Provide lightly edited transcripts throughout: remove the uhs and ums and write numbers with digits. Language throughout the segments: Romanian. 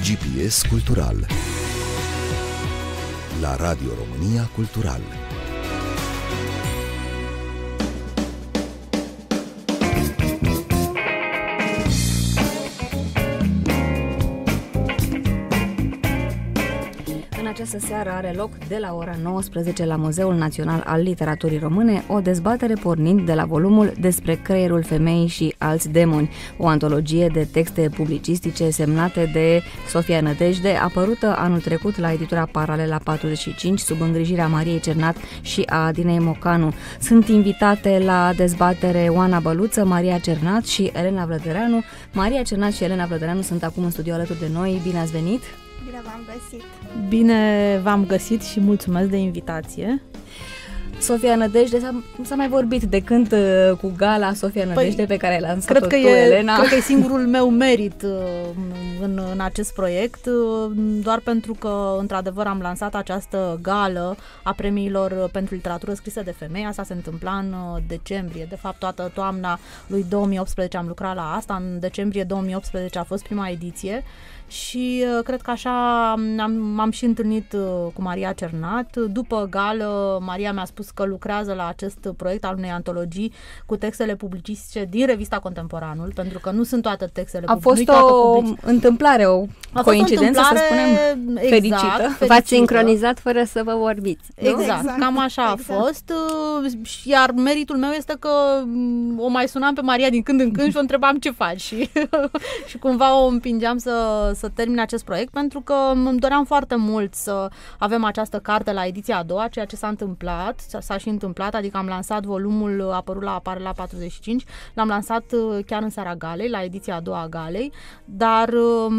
GPS Cultural la Radio România Cultural. În această seară are loc de la ora 19 la Muzeul Național al Literaturii Române o dezbatere pornind de la volumul Despre creierul femeii și alți demoni, o antologie de texte publicistice semnate de Sofia Nădejde, apărută anul trecut la editura Paralela 45 sub îngrijirea Mariei Cernat și a Adinei Mocanu. Sunt invitate la dezbatere Oana Băluță, Maria Cernat și Elena Vlădăreanu. Maria Cernat și Elena Vlădăreanu sunt acum în studio alături de noi. Bine ați venit! Bine v-am găsit! Bine v-am găsit și mulțumesc de invitație. Sofia Nădejde, s-a mai vorbit de când cu gala Sofia Nădejde pe care ai lansat-o tu, Elena. Cred că e singurul meu merit în acest proiect, doar pentru că, într-adevăr, am lansat această gală a premiilor pentru literatură scrisă de femei. Asta se întâmpla în decembrie. De fapt, toată toamna lui 2018 am lucrat la asta. În decembrie 2018 a fost prima ediție. Și cred că așa m-am și întâlnit cu Maria Cernat. După gală, Maria mi-a spus că lucrează la acest proiect al unei antologii cu textele publicistice din revista Contemporanul, pentru că nu sunt toate textele publicistice. A fost o întâmplare, o coincidență, să spunem, fericită. V-ați sincronizat fără să vă vorbiți. Exact, cam așa a fost. Iar meritul meu este că o mai sunam pe Maria din când în când și o întrebam ce faci. Și cumva o împingeam să termine acest proiect, pentru că îmi doream foarte mult să avem această carte la ediția a doua, ceea ce s-a și întâmplat, adică am lansat volumul, apărut la Paralela 45, l-am lansat chiar în seara galei, la ediția a doua a galei, dar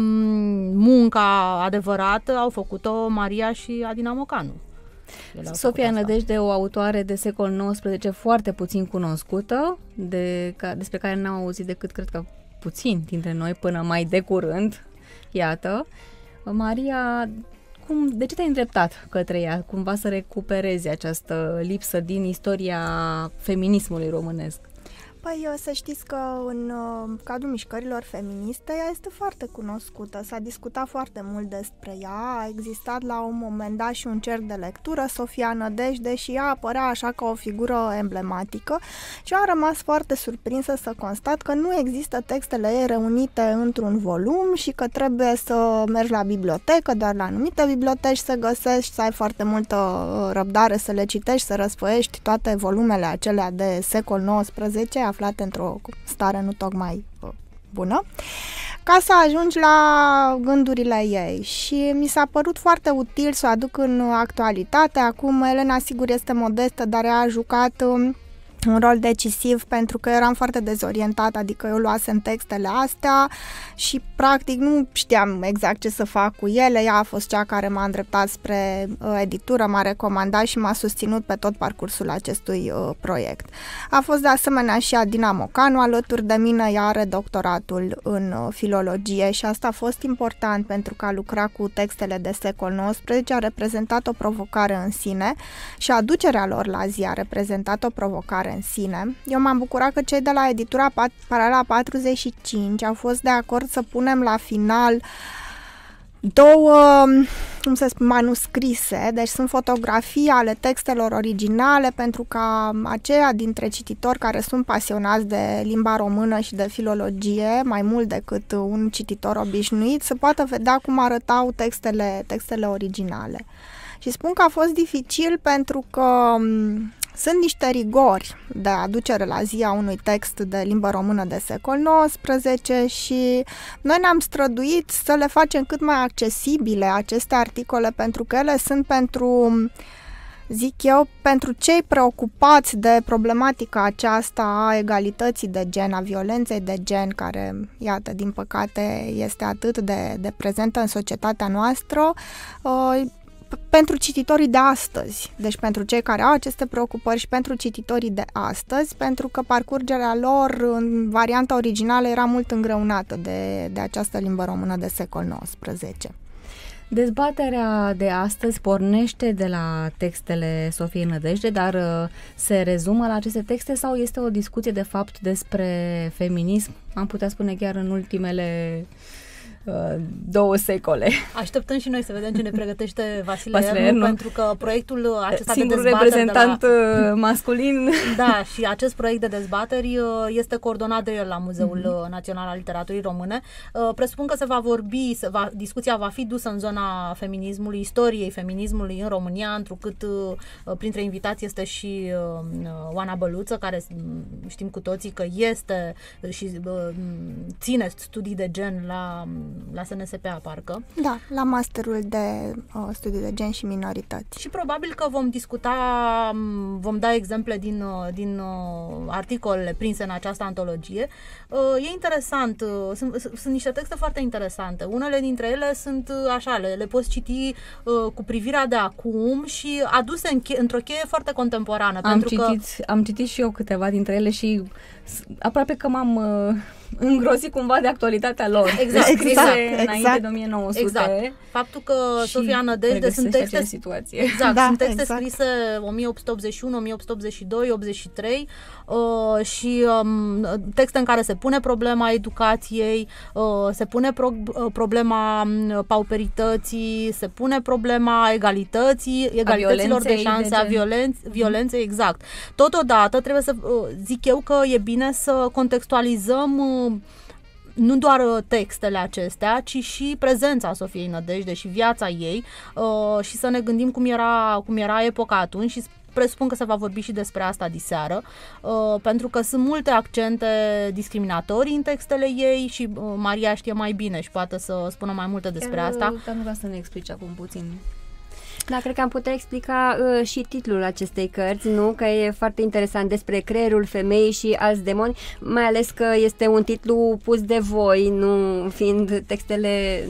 munca adevărată au făcut-o Maria și Adina Mocanu. Sofia Nădejde, o autoare de secol XIX foarte puțin cunoscută, despre care n-am auzit decât, cred că, puțin dintre noi până mai de curând. Iată, Maria, de ce te-ai îndreptat către ea? Cumva să recuperezi această lipsă din istoria feminismului românesc? Păi să știți că în cadrul mișcărilor feministe ea este foarte cunoscută, s-a discutat foarte mult despre ea, a existat la un moment dat și un cerc de lectură, Sofia Nădejde, și ea apărea așa ca o figură emblematică și am rămas foarte surprinsă să constat că nu există textele ei reunite într-un volum și că trebuie să mergi la bibliotecă, doar la anumite biblioteci să găsești, să ai foarte multă răbdare să le citești, să răsfoiești toate volumele acelea de secol XIX, aflate într-o stare nu tocmai bună, ca să ajungi la gândurile ei. Și mi s-a părut foarte util să o aduc în actualitate. Acum Elena sigur este modestă, dar ea a jucat un rol decisiv pentru că eram foarte dezorientată, adică eu luasem textele astea și practic nu știam exact ce să fac cu ele. Ea a fost cea care m-a îndreptat spre editură, m-a recomandat și m-a susținut pe tot parcursul acestui proiect. A fost de asemenea și Adina Mocanu alături de mine, ea are doctoratul în filologie și asta a fost important pentru că a lucra cu textele de secol XIX, a reprezentat o provocare în sine și aducerea lor la zi a reprezentat o provocare în sine. Eu m-am bucurat că cei de la editura Paralela 45 au fost de acord să punem la final două, manuscrise, deci sunt fotografii ale textelor originale pentru ca aceia dintre cititori care sunt pasionați de limba română și de filologie, mai mult decât un cititor obișnuit, să poată vedea cum arătau textele originale. Și spun că a fost dificil pentru că sunt niște rigori de aducere la zi a unui text de limbă română de secol XIX și noi ne-am străduit să le facem cât mai accesibile aceste articole, pentru că ele sunt pentru cei preocupați de problematica aceasta a egalității de gen, a violenței de gen, care, iată, din păcate este atât de prezentă în societatea noastră, pentru cititorii de astăzi, deci pentru cei care au aceste preocupări și pentru cititorii de astăzi, pentru că parcurgerea lor în varianta originală era mult îngreunată de această limbă română de secol XIX. Dezbaterea de astăzi pornește de la textele Sofiei Nădejde, dar se rezumă la aceste texte sau este o discuție de fapt despre feminism? Am putea spune chiar în ultimele 2 secole. Așteptăm și noi să vedem ce ne pregătește Vasile Ernu, pentru că proiectul acesta singurul de dezbateri reprezentant masculin. Da, și acest proiect de dezbateri este coordonat de el la Muzeul Național al Literaturii Române. Presupun că se va vorbi, discuția va fi dusă în zona feminismului, istoriei feminismului în România, întrucât printre invitați este și Oana Băluță, care știm cu toții că este și ține studii de gen la SNSPA, parcă. Da, la masterul de studii de gen și minorități. Și probabil că vom discuta, vom da exemple din articolele prinse în această antologie. E interesant, sunt niște texte foarte interesante. Unele dintre ele sunt așa, le poți citi cu privirea de acum și aduse într-o cheie foarte contemporană. Am citit și eu câteva dintre ele și aproape că m-am îngrozit cumva de actualitatea lor. Exact. Înainte de 1900. Exact. Faptul că Sofia Nădejde sunt texte situație. Exact, sunt texte scrise 1881, 1882, 83 și texte în care se pune problema educației, se pune problema pauperității, se pune problema egalităților de șanse, a violenței, exact. Totodată trebuie să zic eu că e bine să contextualizăm nu doar textele acestea, ci și prezența Sofiei Nădejde și viața ei și să ne gândim cum era epoca atunci și presupun că se va vorbi și despre asta diseară, pentru că sunt multe accente discriminatorii în textele ei și Maria știe mai bine și poate să spună mai multe despre asta. Am vrea să ne explici acum puțin. Da, cred că am putea explica și titlul acestei cărți, nu? Că e foarte interesant, despre creierul femeii și alți demoni, mai ales că este un titlu pus de voi, nu fiind textele,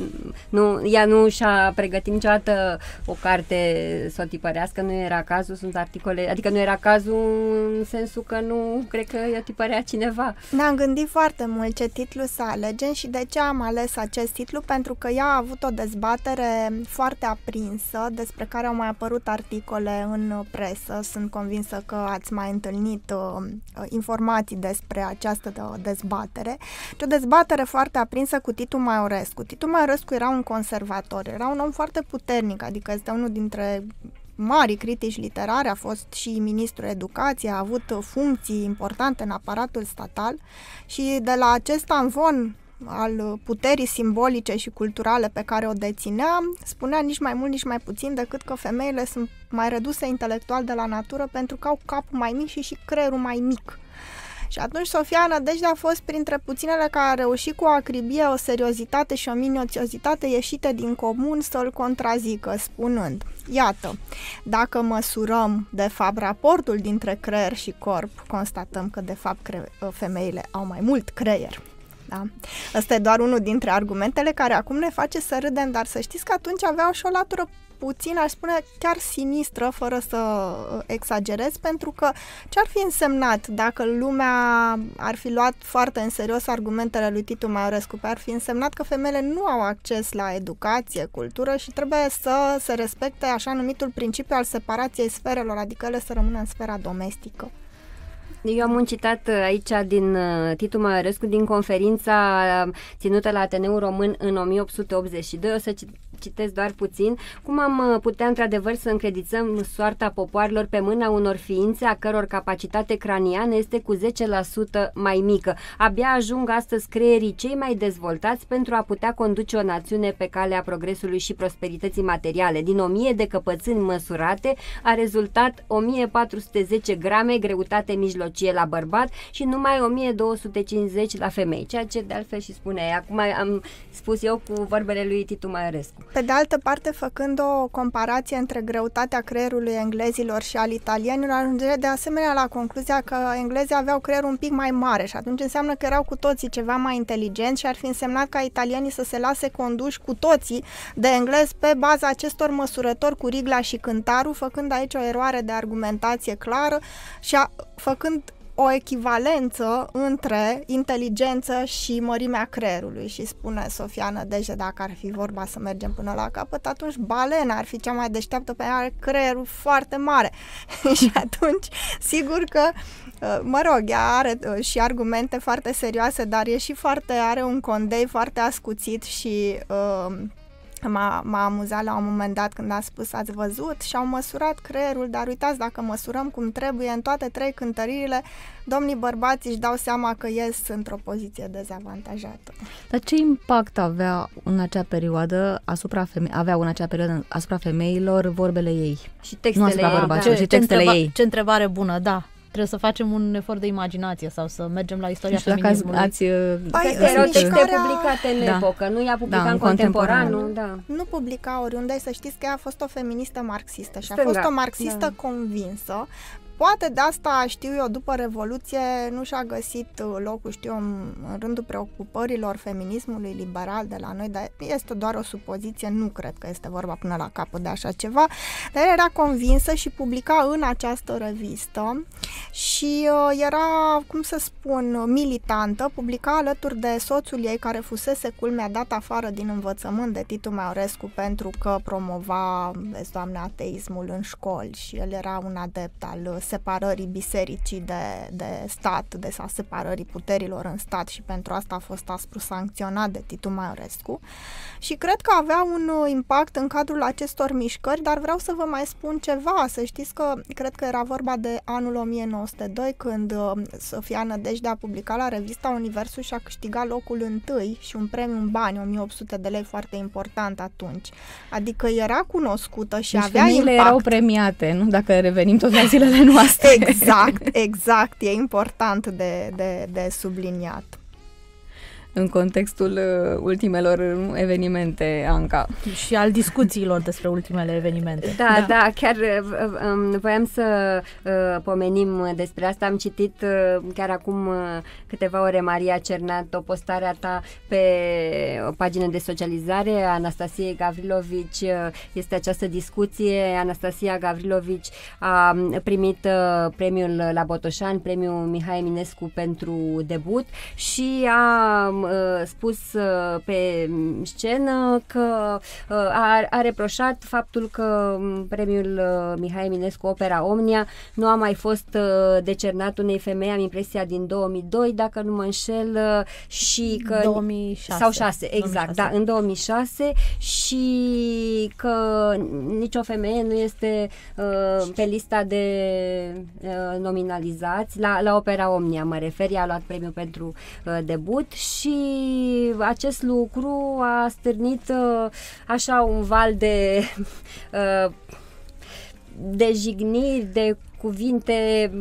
ea nu și-a pregătit niciodată o carte să o tipărească, nu era cazul, sunt articole, adică nu era cazul în sensul că nu cred că o tipărea cineva. Ne-am gândit foarte mult ce titlu să alegem și de ce am ales acest titlu, pentru că ea a avut o dezbatere foarte aprinsă despre care au mai apărut articole în presă. Sunt convinsă că ați mai întâlnit informații despre această dezbatere. O dezbatere foarte aprinsă cu Titu Maiorescu. Titu Maiorescu era un conservator, era un om foarte puternic, adică este unul dintre mari critici literari, a fost și ministrul educației, a avut funcții importante în aparatul statal și de la acest amvon al puterii simbolice și culturale pe care o deținea, spunea nici mai mult, nici mai puțin decât că femeile sunt mai reduse intelectual de la natură pentru că au capul mai mic și creierul mai mic. Și atunci Sofia Nădejde a fost printre puținele care a reușit cu o acribie, o seriozitate și o minuțiozitate ieșite din comun să-l contrazică, spunând: iată, dacă măsurăm de fapt raportul dintre creier și corp, constatăm că de fapt femeile au mai mult creier. Da? Ăsta e doar unul dintre argumentele care acum ne face să râdem, dar să știți că atunci aveau și o latură puțin, aș spune, chiar sinistră, fără să exagerez, pentru că ce-ar fi însemnat dacă lumea ar fi luat foarte în serios argumentele lui Titu Maiorescu? Ar fi însemnat că femeile nu au acces la educație, cultură și trebuie să se respecte așa numitul principiu al separației sferelor, adică ele să rămână în sfera domestică. Eu am un citat aici din Titu Maiorescu din conferința ținută la Ateneul Român în 1882. O să citesc doar puțin. Cum am putea într-adevăr să încredițăm soarta popoarelor pe mâna unor ființe a căror capacitate craniană este cu 10% mai mică? Abia ajung astăzi creierii cei mai dezvoltați pentru a putea conduce o națiune pe calea progresului și prosperității materiale. Din 1000 de căpățâni măsurate a rezultat 1410 grame greutate mijlocie la bărbat și numai 1250 la femei, ceea ce de altfel și spune ea. Acum am spus eu cu vorbele lui Titu Maiorescu. Pe de altă parte, făcând o comparație între greutatea creierului englezilor și al italienilor, ajunge de asemenea la concluzia că englezii aveau creierul un pic mai mare și atunci înseamnă că erau cu toții ceva mai inteligenți și ar fi însemnat ca italienii să se lase conduși cu toții de englezi pe baza acestor măsurători cu rigla și cântarul, făcând aici o eroare de argumentație clară și făcând o echivalență între inteligență și mărimea creierului. Și spune Sofia Nădejde, dacă ar fi vorba să mergem până la capăt, atunci balena ar fi cea mai deșteaptă, pe are creierul foarte mare. Și atunci, sigur că Mă rog, ea are și argumente foarte serioase, dar are un condei foarte ascuțit și m-a amuzat la un moment dat când a spus, ați văzut, și-au măsurat creierul, dar uitați, dacă măsurăm cum trebuie în toate 3 cântăririle, domnii bărbați își dau seama că ies într-o poziție dezavantajată. Dar ce impact avea în acea perioadă asupra femeilor vorbele ei? Și textele ei, bărbaților, și textele ei. Ce întrebare bună, da. Trebuie să facem un efort de imaginație sau să mergem la istoria feminismului. Erau texte publicate în epocă, nu i-a publicat în contemporanul. Nu publica oriunde, să știți că ea a fost o feministă marxistă și a fost o marxistă convinsă. Poate de asta, știu eu, după Revoluție nu și-a găsit locul, în rândul preocupărilor feminismului liberal de la noi, dar este doar o supoziție, nu cred că este vorba până la capăt de așa ceva, dar era convinsă și publica în această revistă și era, militantă, publica alături de soțul ei, care fusese, culmea, dat afară din învățământ de Titu Maiorescu pentru că promova, vezi, Doamne, ateismul în școli și el era un adept al separării bisericii de stat, de separării puterilor în stat și pentru asta a fost aspru sancționat de Titu Maiorescu și cred că avea un impact în cadrul acestor mișcări, dar vreau să vă mai spun ceva, să știți că cred că era vorba de anul 1902 când Sofia Nădejde a publicat la revista Universul și a câștigat locul 1 și un premiu în bani, 1800 de lei, foarte important atunci. Adică era cunoscută și deci avea impact. erau premiate, nu? Dacă revenim tot la zilele noastre. Exact, e important de subliniat. În contextul ultimelor evenimente, Anca. Și al discuțiilor despre ultimele evenimente. Da, chiar voiam să pomenim despre asta. Am citit chiar acum câteva ore, Maria Cernat, o postare a ta pe o pagină de socializare a Anastasiei Gavrilovici. Este această discuție. Anastasia Gavrilovici a primit premiul la Botoșani, premiul Mihai Eminescu pentru debut și a spus pe scenă că a reproșat faptul că premiul Mihai Eminescu Opera Omnia nu a mai fost decernat unei femei, am impresia din 2002, dacă nu mă înșel, și că 2006 sau 6, exact, 2006. Da, în 2006, și că nicio femeie nu este pe lista de nominalizați la Opera Omnia, mă refer, ea a luat premiul pentru debut și acest lucru a stârnit așa un val de jigniri, de cuvinte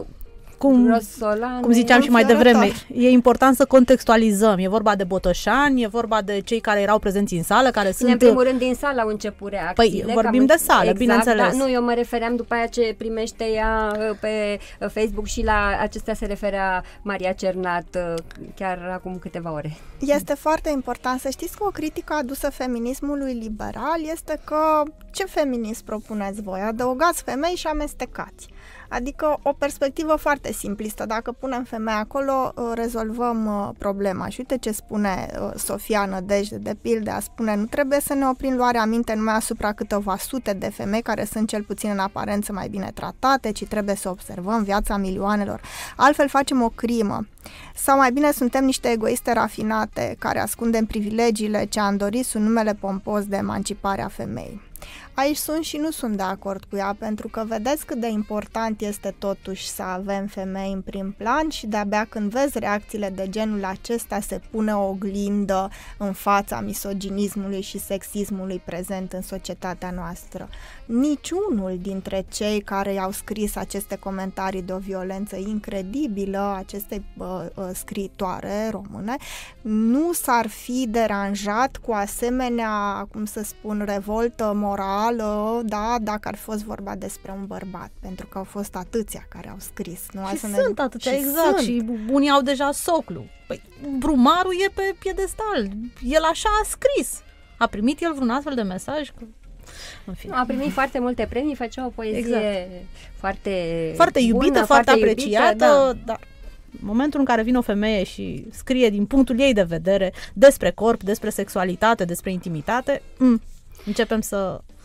cum ziceam și mai devreme, e important să contextualizăm. E vorba de botoșani, e vorba de cei care erau prezenți în sală, care sunt... În primul rând din sală au început reacțiile. Păi vorbim de sală, exact, bineînțeles. Da, nu, eu mă refeream după aia ce primește ea pe Facebook și la acestea se referea Maria Cernat chiar acum câteva ore. Este foarte important să știți că o critică adusă feminismului liberal este că ce feminism propuneți voi? Adăugați femei și amestecați. Adică o perspectivă foarte simplistă. Dacă punem femeia acolo, rezolvăm problema. Și uite ce spune Sofia Nădejde, de pildă, spune: nu trebuie să ne oprim luarea aminte numai asupra câteva sute de femei care sunt cel puțin în aparență mai bine tratate, ci trebuie să observăm viața milioanelor. Altfel facem o crimă. Sau mai bine suntem niște egoiste rafinate care ascundem privilegiile ce am dorit sub numele pompos de emancipare a femeii. Aici sunt și nu sunt de acord cu ea, pentru că vedeți cât de important este totuși să avem femei în prim plan și de-abia când vezi reacțiile de genul acesta se pune o oglindă în fața misoginismului și sexismului prezent în societatea noastră. Niciunul dintre cei care i-au scris aceste comentarii de o violență incredibilă acestei scriitoare române nu s-ar fi deranjat cu asemenea, cum să spun, revoltă morală, da, dacă ar fost vorba despre un bărbat, pentru că au fost atâția care au scris. Nu? Și sunt atâția, exact, și unii au deja soclu. Păi, Brumaru e pe piedestal, el așa a scris. A primit el vreun astfel de mesaj? A primit foarte multe premii, făcea o poezie exact. foarte iubită, bună, foarte apreciată, dar în momentul în care vine o femeie și scrie din punctul ei de vedere despre corp, despre sexualitate, despre intimitate, începem să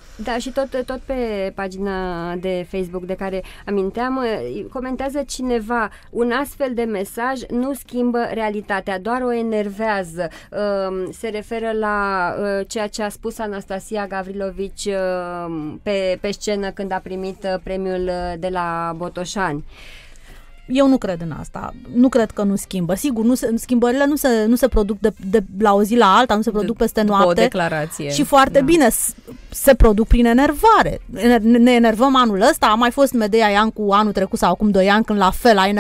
Da, și tot pe pagina de Facebook de care aminteam, comentează cineva: un astfel de mesaj nu schimbă realitatea, doar o enervează. Se referă la ceea ce a spus Anastasia Gavrilovici pe scenă când a primit premiul de la Botoșani. Eu nu cred în asta. Nu cred că nu schimbă. Sigur, schimbările nu se produc de la o zi la alta, nu se produc peste noapte. O declarație. Și foarte bine se produc prin enervare. Ne enervăm anul ăsta, a mai fost Medea Iancu anul trecut sau acum 2 ani când la fel a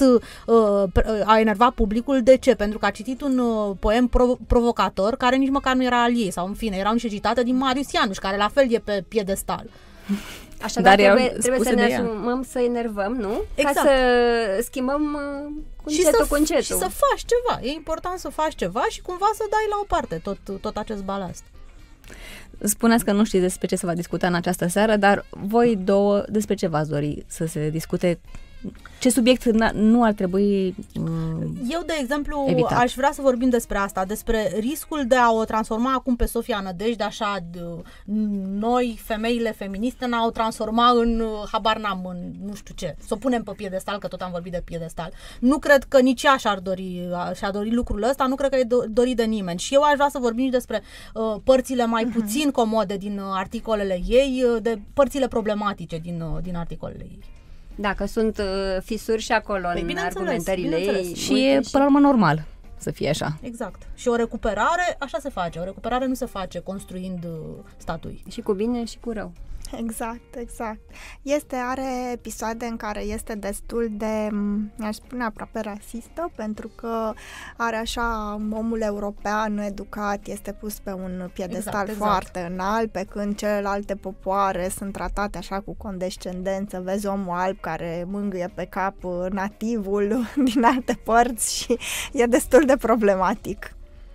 enervat publicul. De ce? Pentru că a citit un poem provocator care nici măcar nu era al ei, sau în fine, erau niște citate din Marius Ianuș, care la fel e pe piedestal. Așadar, trebuie să ne asumăm, să enervăm, nu? Exact. Ca să schimbăm cu încetul. Și să faci ceva. E important să faci ceva și cumva să dai la o parte tot acest balast. Spuneați că nu știți despre ce se va discuta în această seară, dar voi două despre ce v-ați dori să se discute? Ce subiect nu ar trebui Eu, de exemplu, evitat? Aș vrea să vorbim despre asta, despre riscul de a o transforma acum pe Sofia Nădejde, așa, noi, femeile feministe, ne-au transforma în, habar n-am, în nu știu ce, să o punem pe piedestal, că tot am vorbit de piedestal. Nu cred că nici ea și-ar dori lucrul ăsta, nu cred că e dorit de nimeni. Și eu aș vrea să vorbim despre părțile mai puțin comode din articolele ei, de părțile problematice din articolele ei. Dacă sunt fisuri și acolo în argumentările ei. Și e, până la urmă, normal să fie așa. Exact. Și o recuperare, așa se face. O recuperare nu se face construind statui. Și cu bine și cu rău. Exact. Are episoade în care este destul de, aș spune, aproape rasistă, pentru că are așa, omul european educat este pus pe un piedestal foarte înalt, pe când celelalte popoare sunt tratate așa cu condescendență. Vezi omul alb care mângâie pe cap nativul din alte părți și e destul de problematic.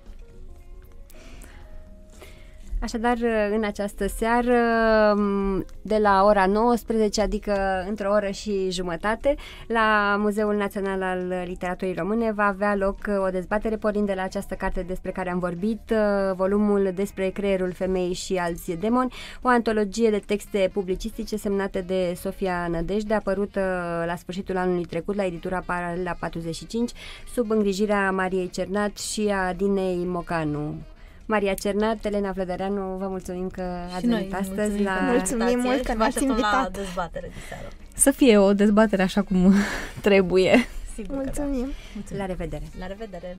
Așadar, în această seară, de la ora 19, adică într-o oră și jumătate, la Muzeul Național al Literaturii Române va avea loc o dezbatere pornind de la această carte despre care am vorbit, volumul despre creierul femeii și alți demoni, o antologie de texte publicistice semnate de Sofia Nădejde, apărută la sfârșitul anului trecut la editura Paralela 45, sub îngrijirea Mariei Cernat și a Dinei Mocanu. Maria Cernat, Elena Vlădăreanu, vă mulțumim că ați venit astăzi la... Mulțumim mult că ne-ați invitat la dezbatere de seară. Să fie o dezbatere așa cum trebuie. Sigur. Mulțumim. La revedere! La revedere!